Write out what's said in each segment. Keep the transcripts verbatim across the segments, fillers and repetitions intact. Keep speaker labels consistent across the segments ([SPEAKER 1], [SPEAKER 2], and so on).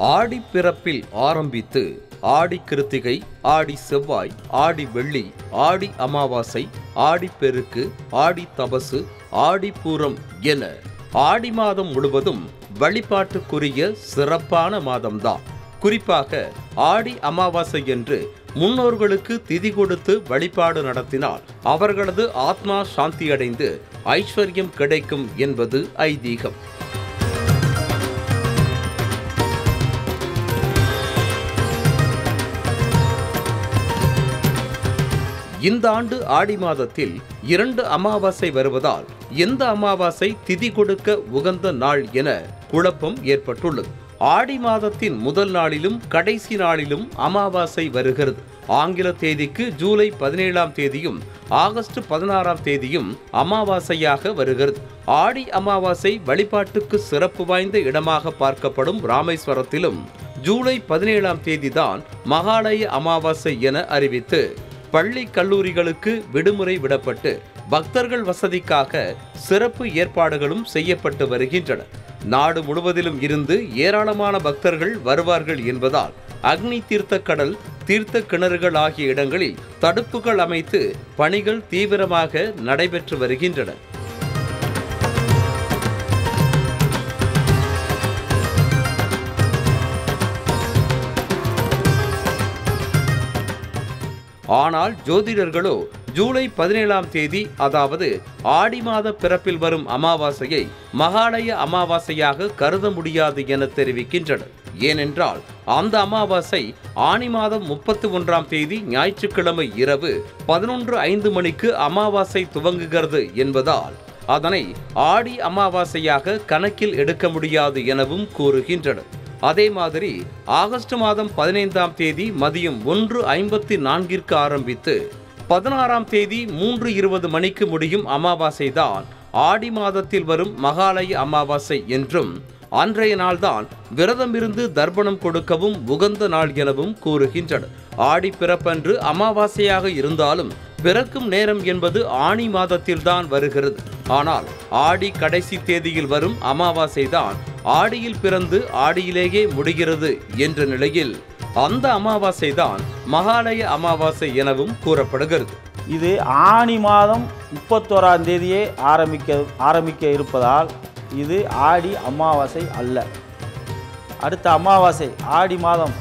[SPEAKER 1] ஆடி பிறப்பில் ஆரம்பித்து ஆடி கிருத்திகை, ஆடி செவ்வாய், ஆடி வெள்ளி, ஆடி அமாவாசை, ஆடி பெருக்கு, ஆடி தபசு, ஆடி பூரம் என ஆடி மாதம் முழுவதும் வழிபாட்டுக்குரிய சிறப்பான மாதம்தான். குறிப்பாக ஆடி அமாவாசை என்று முன்னோர்களுக்கு திதி கொடுத்து வழிபாடு நடத்தினால் அவர்களது ஆத்மா சாந்தியடைந்து ஐஸ்வர்யம் கிடைக்கும் என்பது ஐதீகம். இந்த ஆண்டு ஆடி மாதத்தில் இரண்டு அமாவாசை வருவதால் எந்த அமாவாசை திதி கொடுக்க உகந்த நாள் என குழப்பம் ஏற்பட்டுள்ளது. ஆடி மாதத்தின் முதல் நாளிலும் கடைசி நாளிலும் அமாவாசை வருகிறது. ஆங்கில தேதிக்கு ஜூலை பதினேழாம் தேதியும் ஆகஸ்ட் பதினாறாம் தேதியும் அமாவாசையாக வருகிறது. ஆடி அமாவாசை வழிபாட்டுக்கு சிறப்பு வாய்ந்த இடமாக பார்க்கப்படும் ராமேஸ்வரத்திலும் ஜூலை பதினேழாம் தேதிதான் மகாலய அமாவாசை என அறிவித்து பள்ளி கல்லூரிகளுக்கு விடுமுறை விடப்பட்டு பக்தர்கள் வசதிக்காக சிறப்பு ஏற்பாடுகளும் செய்யப்பட்டு வருகின்றன. நாடு முழுவதிலும் இருந்து ஏராளமான பக்தர்கள் வருவார்கள் என்பதால் அக்னி தீர்த்த கடல், தீர்த்த கிணறுகள் ஆகிய இடங்களில் தடுப்புகள் அமைத்து பணிகள் தீவிரமாக நடைபெற்று வருகின்றன. ஆனால் ஜோதிடர்களோ ஜூலை பதினேழாம் தேதி, அதாவது ஆடி மாத பிறப்பில் வரும் அமாவாசையை மகாலய அமாவாசையாக கருத முடியாது என தெரிவிக்கின்றனர். ஏனென்றால் அந்த அமாவாசை ஆனி மாதம் முப்பத்தி ஒன்றாம் தேதி ஞாயிற்றுக்கிழமை இரவு பதினொன்று ஐந்து மணிக்கு அமாவாசை துவங்குகிறது என்பதால் அதனை ஆடி அமாவாசையாக கணக்கில் எடுக்க முடியாது எனவும் கூறுகின்றனர். அதே மாதிரி ஆகஸ்ட் மாதம் பதினைந்தாம் தேதி மதியம் ஒன்று ஐம்பத்தி நான்கிற்கு ஆரம்பித்து பதினாறாம் தேதி மூன்று இருபது மணிக்கு முடியும் அமாவாசை தான் ஆடி மாதத்தில் வரும் மகாலய அமாவாசை என்றும், அன்றைய நாள்தான் விரதமிருந்து தர்ப்பணம் கொடுக்கவும் உகந்த நாள் எனவும் கூறுகின்றனர். ஆடி பிறப்பன்று அமாவாசையாக இருந்தாலும் பிறக்கும் நேரம் என்பது ஆணி மாதத்தில்தான் வருகிறது. ஆனால் ஆடி கடைசி தேதியில் வரும் அமாவாசை தான் ஆடியில் பிறந்து ஆடியிலேயே முடிகிறது என்ற நிலையில் அந்த அமாவாசை தான் மகாலய அமாவாசை எனவும் கூறப்படுகிறது.
[SPEAKER 2] இது ஆணி மாதம் முப்பத்தோராம் தேதியே ஆரம்பிக்க ஆரம்பிக்க இருப்பதால் இது ஆடி அமாவாசை அல்ல. அடுத்த அமாவாசை ஆடி மாதம்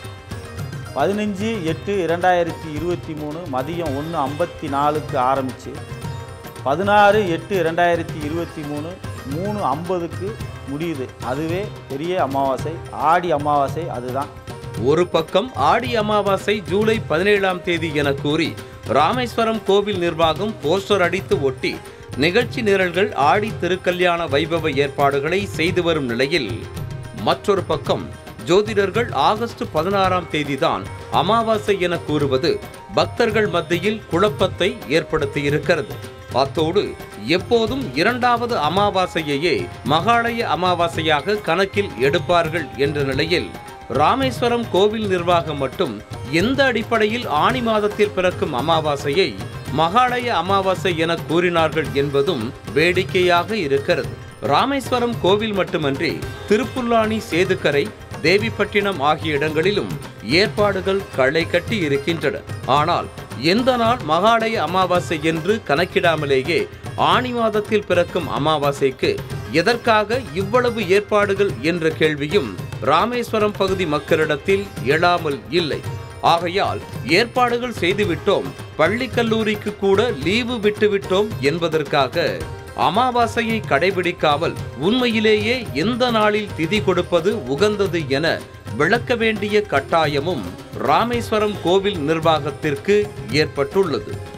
[SPEAKER 2] பதினஞ்சு எட்டு இரண்டாயிரத்தி இருபத்தி மூணு மதியம் ஒன்று ஐம்பத்தி நாலுக்கு ஆரம்பித்து பதினாறு எட்டு இரண்டாயிரத்தி இருபத்தி மூணு மூணு ஐம்பதுக்கு முடியுது. அதுவே பெரிய அமாவாசை, ஆடி அமாவாசை அதுதான்.
[SPEAKER 1] ஒரு பக்கம் ஆடி அமாவாசை ஜூலை பதினேழாம் தேதி என கூறி ராமேஸ்வரம் கோவில் நிர்வாகம் போஸ்டர் அடித்து ஒட்டி நிகழ்ச்சி நிரல்கள் ஆடி திருக்கல்யாண வைபவ ஏற்பாடுகளை செய்து வரும் நிலையில், மற்றொரு பக்கம் ஜோதிடர்கள் ஆகஸ்ட் பதினாறாம் தேதிதான் அமாவாசை என கூறுவது பக்தர்கள் மத்தியில் குழப்பத்தை ஏற்படுத்தியிருக்கிறது. அத்தோடு எப்போதும் இரண்டாவது அமாவாசையையே மகாலய அமாவாசையாக கணக்கில் எடுப்பார்கள் என்ற நிலையில் ராமேஸ்வரம் கோவில் நிர்வாகம் மட்டும் எந்த அடிப்படையில் ஆனி மாதத்தில் பிறக்கும் அமாவாசையை மகாலய அமாவாசை என கூறினார்கள் என்பதும் வேடிக்கையாக இருக்கிறது. ராமேஸ்வரம் கோவில் மட்டுமன்றி திருப்புல்லானி, சேதுக்கரை, தேவிப்பட்டினம் ஆகிய இடங்களிலும் ஏற்பாடுகள் களை கட்டி இருக்கின்றன. ஆனால் எந்த நாள் மகாலய அமாவாசை என்று கணக்கிடாமலேயே ஆனி மாதத்தில் பிறக்கும் அமாவாசைக்கு எதற்காக இவ்வளவு ஏற்பாடுகள் என்ற கேள்வியும் ராமேஸ்வரம் பகுதி மக்களிடத்தில் எழாமல் இல்லை. ஆகையால் ஏற்பாடுகள் செய்துவிட்டோம், பள்ளி கல்லூரிக்கு கூட லீவு விட்டுவிட்டோம் என்பதற்காக அமாவாசையை கடைபிடிக்காமல் உண்மையிலேயே எந்த நாளில் திதி கொடுப்பது உகந்தது என விளக்க வேண்டிய கட்டாயமும் ராமேஸ்வரம் கோவில் நிர்வாகத்திற்கு ஏற்பட்டுள்ளது.